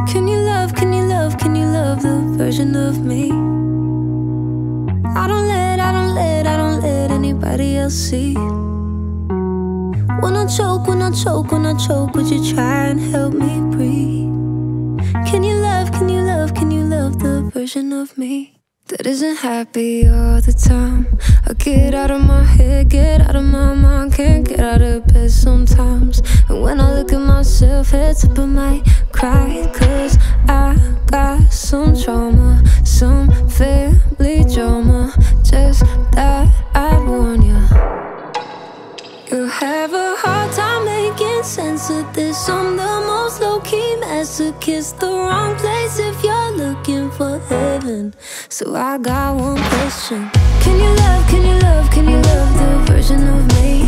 Can you love, can you love, can you love the version of me? I don't let anybody else see. When I choke, would you try and help me breathe? Can you love, can you love, can you love the version of me that isn't happy all the time? I get out of my head, get out of my mind, can't get out of bed sometimes. And when I look at myself, heads up, I might cry, 'cause I got some trauma, some family drama. Just that I'd warn you. You'll have a hard time making sense of this. I'm the most low-key masochist, the wrong place if you're looking for heaven. So I got one question. Can you love, can you love, can you love the version of me?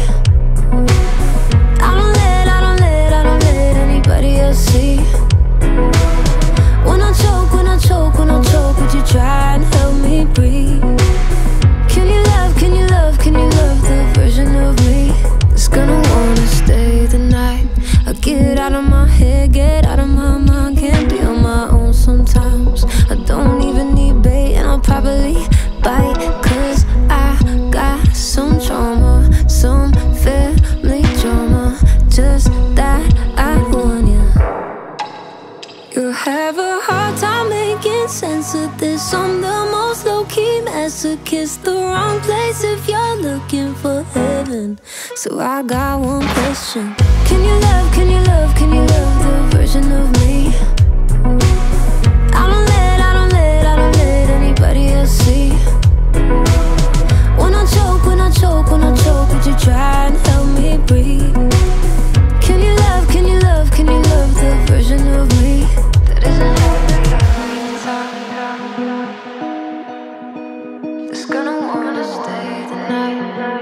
I don't let anybody else see. When I choke, would you try and help me breathe? Can you love, can you love, can you love the version of me that's gonna wanna stay the night? I get out of my head, get out of my mind, can't be on my own sometimes. I don't even need bait and I'll probably bite, 'cause I got some trauma, some family drama. Just that I warn you. You'll have a hard time making sense of this. I'm the most low-key masochist, the wrong place if you're looking for heaven. So I got one question. Can you love, can you love, can you love the version of me? I don't let anybody else see. When I choke, would you try and help me breathe? Can you love, can you love, can you love the version of me that isn't happy all the time, that's gonna wanna stay the night?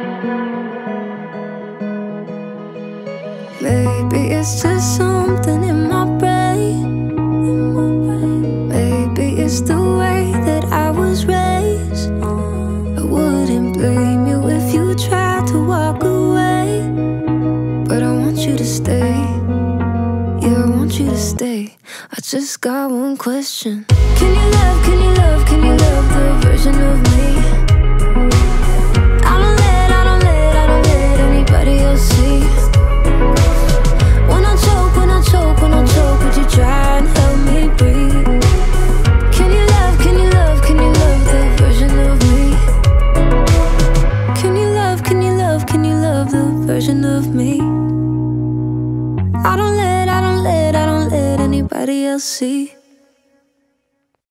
Maybe it's just something in my brain. Maybe it's the way that I was raised. I wouldn't blame you if you tried to walk away, but I want you to stay. Yeah, I want you to stay. I just got one question. Can you love, can you love, can you love the version of me? I don't let anybody else see. When I choke, would you try and help me breathe? Can you love, can you love, can you love the version of me? Can you love, can you love, can you love the version of me? I don't let anybody else see.